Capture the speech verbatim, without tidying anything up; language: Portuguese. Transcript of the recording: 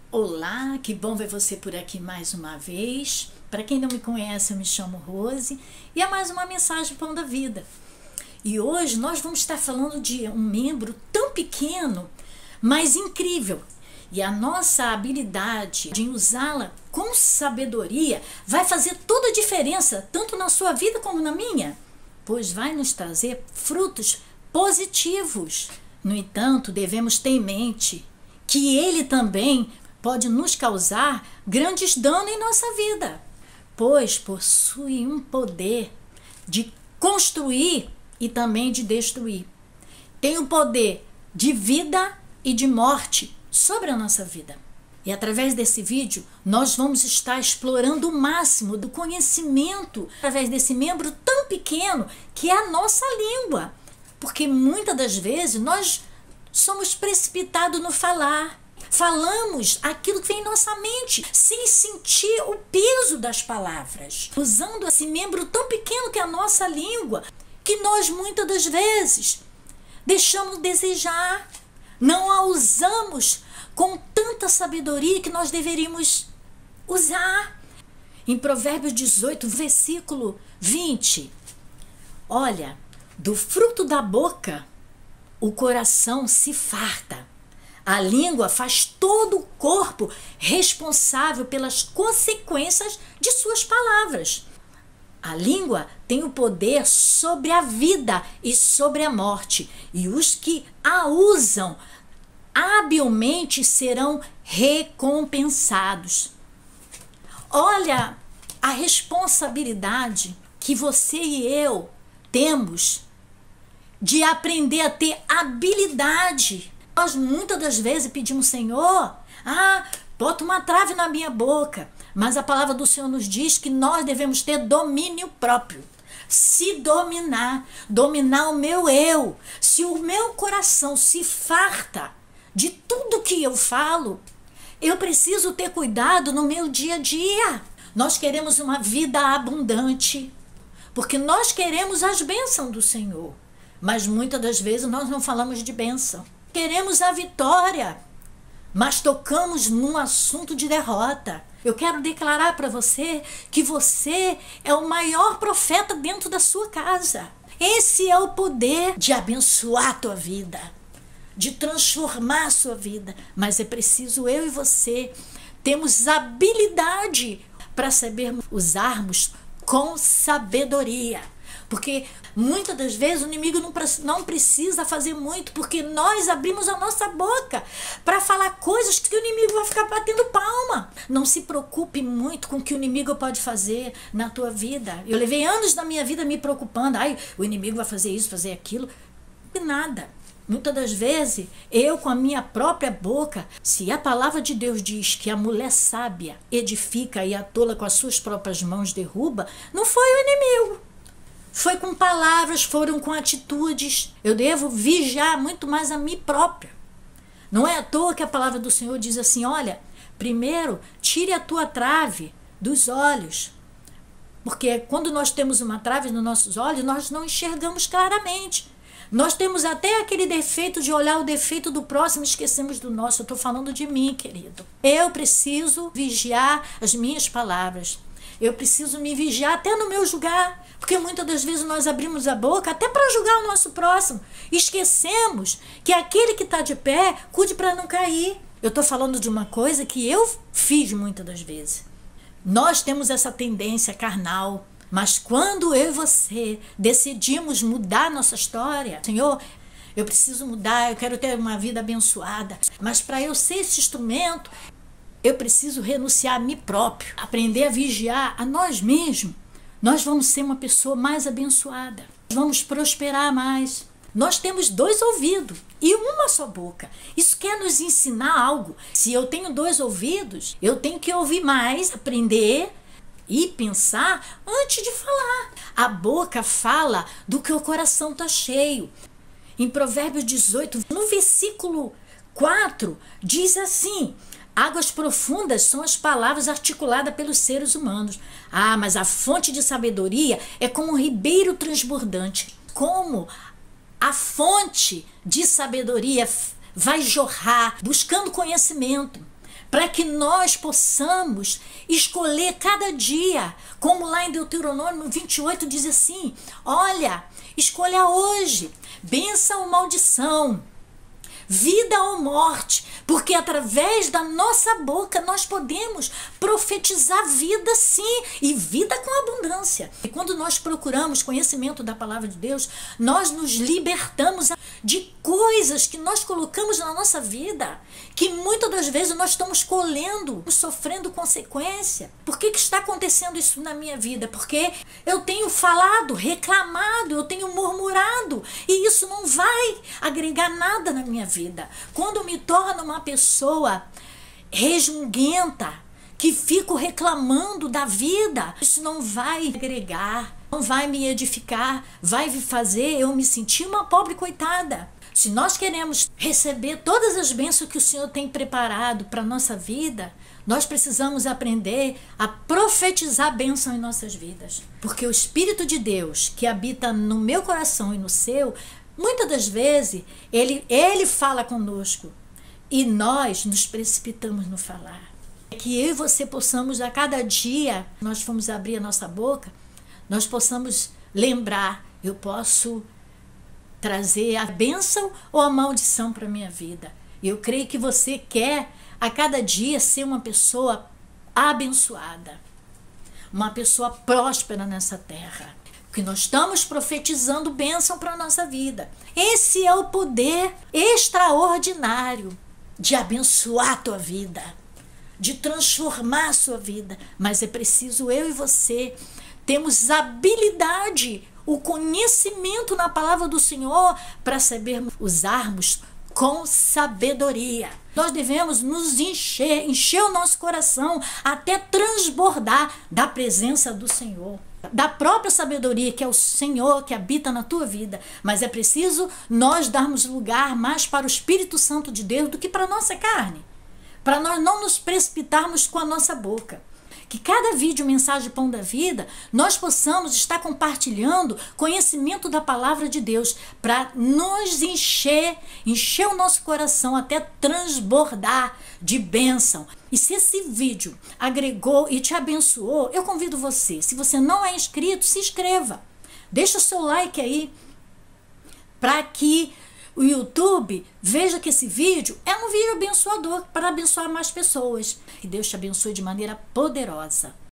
Olá, que bom ver você por aqui mais uma vez. Para quem não me conhece, eu me chamo Rose e é mais uma mensagem Pão da Vida. E hoje nós vamos estar falando de um membro tão pequeno, mas incrível. E a nossa habilidade de usá-la com sabedoria vai fazer toda a diferença, tanto na sua vida como na minha, pois vai nos trazer frutos positivos. No entanto, devemos ter em mente que ele também pode nos causar grandes danos em nossa vida, pois possui um poder de construir e também de destruir. Tem o poder de vida e de morte sobre a nossa vida. E através desse vídeo, nós vamos estar explorando o máximo do conhecimento através desse membro tão pequeno que é a nossa língua. Porque muitas das vezes nós somos precipitados no falar. Falamos aquilo que vem em nossa mente, sem sentir o peso das palavras. Usando esse membro tão pequeno que é a nossa língua, que nós muitas das vezes deixamos desejar. Não a usamos com tanta sabedoria que nós deveríamos usar. Em Provérbios dezoito, versículo vinte. Olha, do fruto da boca o coração se farta. A língua faz todo o corpo responsável pelas consequências de suas palavras. A língua tem o poder sobre a vida e sobre a morte, e os que a usam habilmente serão recompensados. Olha a responsabilidade que você e eu temos de aprender a ter habilidade. Nós muitas das vezes pedimos, Senhor, ah, bota uma trave na minha boca. Mas a palavra do Senhor nos diz que nós devemos ter domínio próprio. Se dominar, dominar o meu eu. Se o meu coração se farta de tudo que eu falo, eu preciso ter cuidado no meu dia a dia. Nós queremos uma vida abundante, porque nós queremos as bênçãos do Senhor. Mas muitas das vezes nós não falamos de bênção. Queremos a vitória, mas tocamos num assunto de derrota. Eu quero declarar para você que você é o maior profeta dentro da sua casa. Esse é o poder de abençoar a tua vida, de transformar a sua vida. Mas é preciso eu e você termos habilidade para sabermos usarmos com sabedoria. Porque muitas das vezes o inimigo não, não precisa fazer muito, porque nós abrimos a nossa boca para falar coisas que o inimigo vai ficar batendo palma. Não se preocupe muito com o que o inimigo pode fazer na tua vida. Eu levei anos da minha vida me preocupando. Ai, o inimigo vai fazer isso, fazer aquilo. E nada. Muitas das vezes, eu com a minha própria boca, se a palavra de Deus diz que a mulher sábia edifica e a tola com as suas próprias mãos derruba, não foi o inimigo. Foi com palavras, foram com atitudes. Eu devo vigiar muito mais a mim própria. Não é à toa que a palavra do Senhor diz assim, olha, primeiro tire a tua trave dos olhos. Porque quando nós temos uma trave nos nossos olhos, nós não enxergamos claramente. Nós temos até aquele defeito de olhar o defeito do próximo e esquecemos do nosso. Eu estou falando de mim, querido. Eu preciso vigiar as minhas palavras. Eu preciso me vigiar até no meu julgar, porque muitas das vezes nós abrimos a boca até para julgar o nosso próximo. Esquecemos que aquele que está de pé, cuide para não cair. Eu estou falando de uma coisa que eu fiz muitas das vezes. Nós temos essa tendência carnal, mas quando eu e você decidimos mudar nossa história, Senhor, eu preciso mudar, eu quero ter uma vida abençoada, mas para eu ser esse instrumento, eu preciso renunciar a mim próprio, aprender a vigiar a nós mesmos. Nós vamos ser uma pessoa mais abençoada, vamos prosperar mais. Nós temos dois ouvidos e uma só boca. Isso quer nos ensinar algo. Se eu tenho dois ouvidos, eu tenho que ouvir mais, aprender e pensar antes de falar. A boca fala do que o coração está cheio. Em Provérbios dezoito, no versículo quatro, diz assim: águas profundas são as palavras articuladas pelos seres humanos. Ah, mas a fonte de sabedoria é como um ribeiro transbordante. Como a fonte de sabedoria vai jorrar buscando conhecimento. para que nós possamos escolher cada dia, como lá em Deuteronômio vinte e oito diz assim: olha, escolha hoje, bênção ou maldição, vida ou morte, porque através da nossa boca nós podemos profetizar vida, sim, e vida com abundância. E quando nós procuramos conhecimento da palavra de Deus, nós nos libertamos de coisas que nós colocamos na nossa vida, que muitas das vezes nós estamos colhendo, sofrendo consequência. Por que que está acontecendo isso na minha vida? Porque eu tenho falado, reclamado, eu tenho murmurado, e isso não vai agregar nada na minha vida. Quando eu me torno uma pessoa resmunguenta, que fico reclamando da vida, isso não vai agregar, não vai me edificar, vai fazer eu me sentir uma pobre coitada. Se nós queremos receber todas as bênçãos que o Senhor tem preparado para a nossa vida, nós precisamos aprender a profetizar bênção em nossas vidas. Porque o Espírito de Deus, que habita no meu coração e no seu, muitas das vezes, ele, ele fala conosco e nós nos precipitamos no falar. É que eu e você possamos, a cada dia, nós fomos abrir a nossa boca, nós possamos lembrar, eu posso trazer a bênção ou a maldição para a minha vida. Eu creio que você quer, a cada dia, ser uma pessoa abençoada, uma pessoa próspera nessa terra. Que nós estamos profetizando bênção para a nossa vida. Esse é o poder extraordinário de abençoar a tua vida, de transformar a sua vida. Mas é preciso eu e você termos habilidade, o conhecimento na palavra do Senhor para sabermos usarmos com sabedoria. Nós devemos nos encher, encher o nosso coração até transbordar da presença do Senhor, da própria sabedoria que é o Senhor que habita na tua vida. Mas é preciso nós darmos lugar mais para o Espírito Santo de Deus do que para a nossa carne, para nós não nos precipitarmos com a nossa boca. Que cada vídeo Mensagem Pão da Vida, nós possamos estar compartilhando conhecimento da palavra de Deus para nos encher, encher o nosso coração até transbordar de bênção. E se esse vídeo agregou e te abençoou, eu convido você, se você não é inscrito, se inscreva. Deixa o seu like aí para que o YouTube veja que esse vídeo é um vídeo abençoador para abençoar mais pessoas. Que Deus te abençoe de maneira poderosa.